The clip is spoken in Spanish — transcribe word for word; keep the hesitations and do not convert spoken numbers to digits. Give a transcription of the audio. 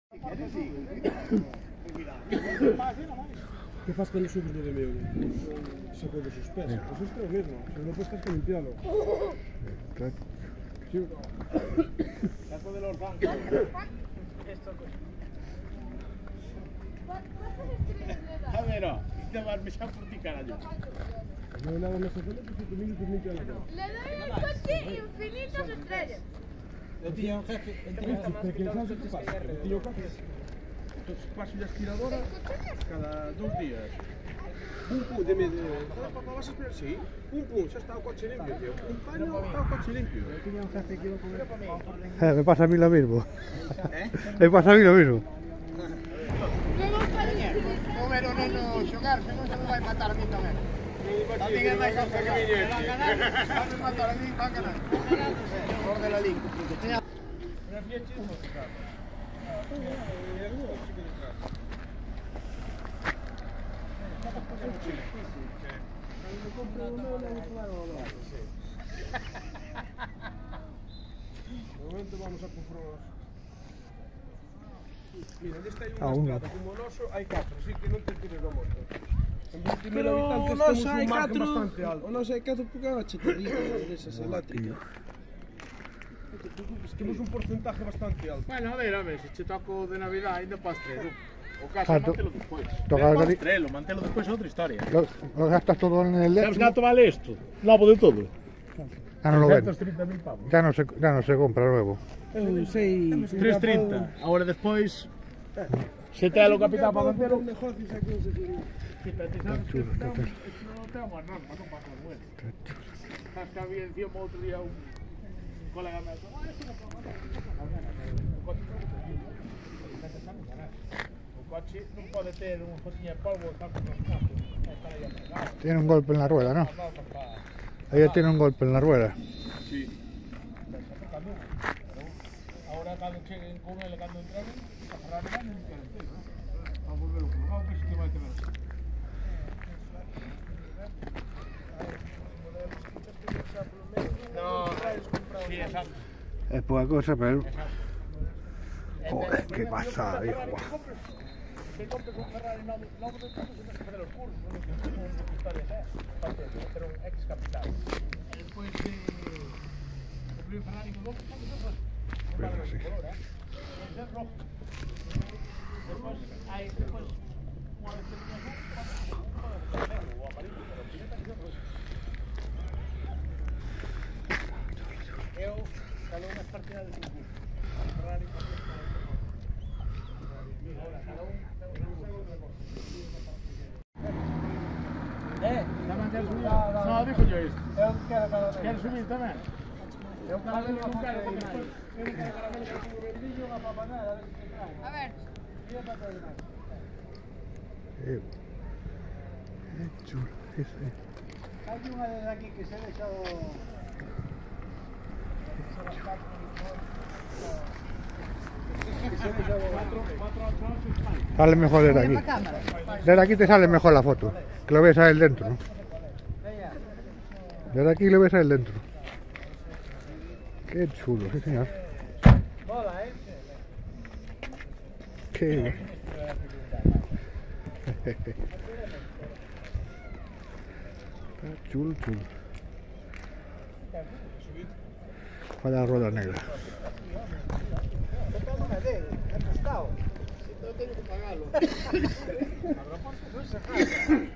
¿Qué fas cuando subes lo de medio? Saco de sus pesos. Pues esto es lo mismo. Si no puedes que limpiarlo. Sí. Saco de los bancos. A ver, no. Te vas a echar por ti, carajo. No le hago más hacerlo que cinco minutos limpia la cara. Le doy el coche infinitas estrellas. El tío jefe, el tío jefe, ¿qué sabes qué pasa? El tío jefe. Entonces paso de aspiradora cada dos días. Pum pum, de medio. Papá, vas a esperar, sí. Pum pum, ya está el coche limpio, tío. Un paño, está el coche limpio. Yo tenía un jefe que iba a comer. Eh, me pasa a mí lo mismo. ¿Eh? Me pasa a mí lo mismo. Comer o neno xogar, se non se me vai matar a mí tamén. Tamén é máis alto que viñe. Vai me matar a mí, va a ganar. Por de la liga. De momento vamos a comprobar. Mira, nesta hai Ah, unha estrada como o noso, hai catro, así que non te tires da moto. Pero o noso hai catro, o noso hai catro porque é unha cheterrita desas eléctricas. Temos un porcentaje bastante alto. Bueno, a ver, a ver, se che toco de Navidad ainda pastrelo. O caso, Ah, mantelo despois. toca É el gari- pastrelo, mantelo despois é outra historia. Lo, lo gastas todo en el Sabes eléctrico. canto vale isto? Lavo de todo. Ya no lo ven. trescentos trinta mil pavos. Ya no se, ya no se compra nuevo. Eu sei... trescentos trinta. Agora despois se te lo capital para mantelo. Negocios aquí en Sevilla. Sí, pero ti sabes que chulo, isto está non ten unha norma, non pasa as mueres. Sabes que había encima outro día un colega meu. Ah, isto non pode matar. O coche O coche non pode ter unha cosiña de polvo tal como os campos. Estar aí apagado. Tiene un golpe en la rueda, ¿no? Ella tiene un golpe en la rueda. Sí. Ahora cando cheguen con ele, cando entreguen, a Ferrari van a limpiar entero, ¿no? Va a volver o colgado, que se te vai tener. No, sí, exacto. Es poca cosa, pero... Exacto. Joder, qué pasada, hijo. Que compres un Ferrari novo, novo de todo, se tens que fazer os cursos, non que non que historias é, parte de ter un ex capital. E despois de comprar un Ferrari con novo, non vale o color, eh? É rojo. Despois, hai, despois, unha vez que teñas un, pode ser o amarillo, pero o primeiro ten que ser rojo. Eu, cada unha partida de concurso. Ferrari, ahora, cada un. Eh, tamén quero subir a... No, dixo yo isto. Eu quero caramelo. Quero subir tamén. Eu caramelo non quero ir máis. Eu quero caramelo con un vendillo, unha papanera, a ver se te trae. A ver. Mira para traer máis. Eh, qué chulo, sí, sí. Hai unha desde aquí que se deixa o... Sale mejor desde aquí. Desde aquí te sale mejor la foto. Que lo ves a él dentro, ¿no? Desde aquí lo ves a él dentro. Qué chulo, sí señor. Mola, eh? Qué... Está chulo, chulo. Para la rueda negra. É prestado. Eu tenho que pagalo.